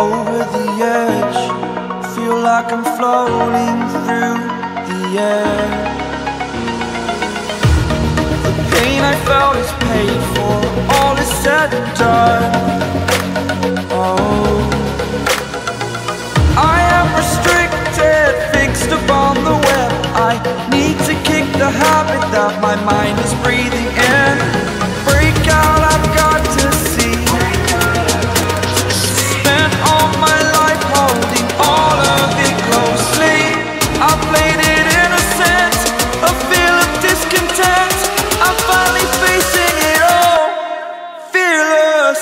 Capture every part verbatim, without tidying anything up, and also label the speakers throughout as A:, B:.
A: over the edge. Feel like I'm floating through the air. The pain I felt is paid for, all is said and done. Oh, I am restricted, fixed upon the web. I need to kick the habit that my mind is breathing in. Break out, I've got to see. Spent all my life holding all of it closely. I played it innocent, a feel of discontent. I'm finally facing it all, fearless.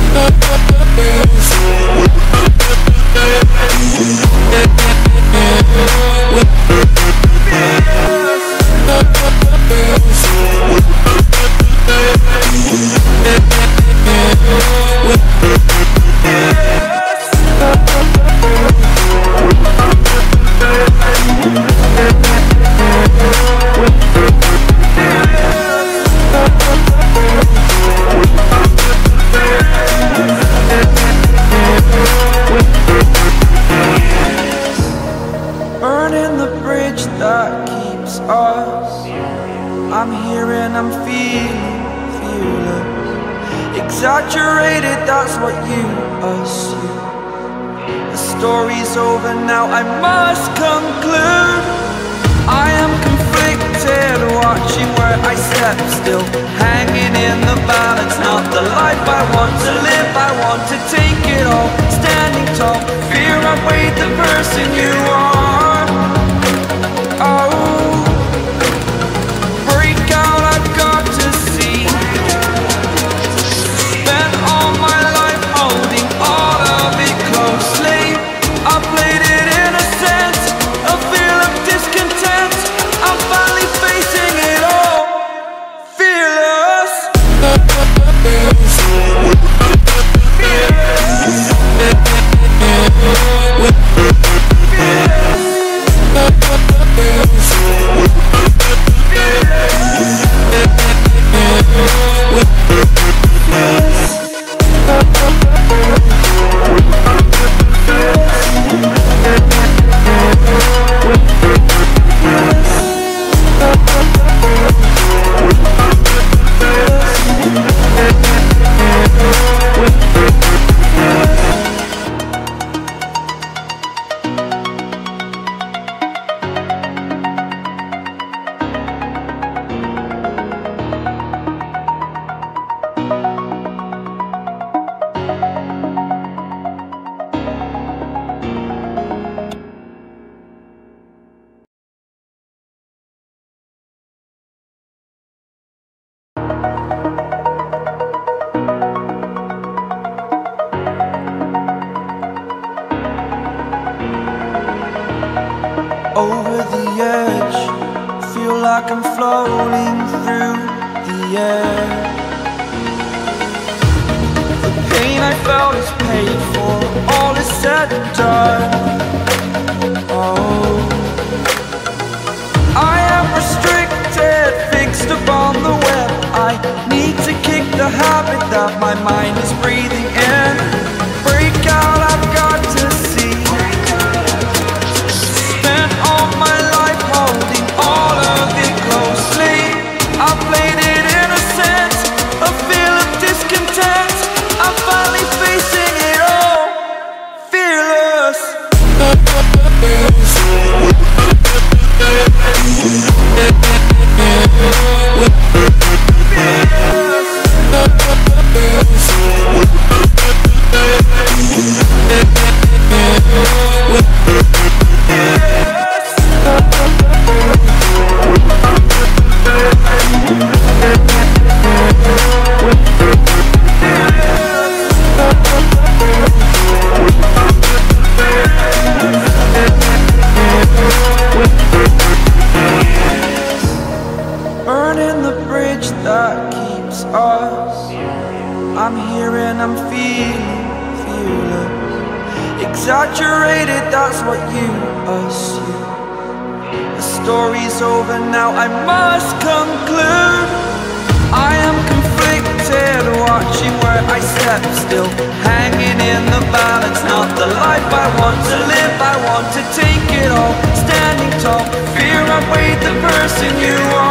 A: Burning the bridge that keeps us. I'm here and I'm feeling fearless. Exaggerated, that's what you assume. The story's over now, I must conclude. I am conflicted, watching where I step still, hanging in the balance. Not the life I want to live, I want to take it all. Standing tall, fear outweighed the person you are. Oh, break out, I've got to see. Spent all my life holding all of it closely. I played it innocent, a feel of discontent. I'm finally facing it all, fearless. Over the edge, feel like I'm floating through the air. The pain I felt is paid for, all is said and done. Oh, I am restricted, fixed upon the web. I need to kick the habit that my mind is breathing in. Break out, I've got to see. Spent all my life holding all of it closely. I played it innocent, a feel of discontent. I'm finally facing it all, fearless. Burning the bridge that keeps us. I'm here and I'm feeling fearless. Exaggerated, that's what you assume. The story's over now, I must conclude. I am conflicted, watching where I step still, hanging in the balance. Not the I want to live, I want to take it all. Standing tall, fear outweighed the person you are.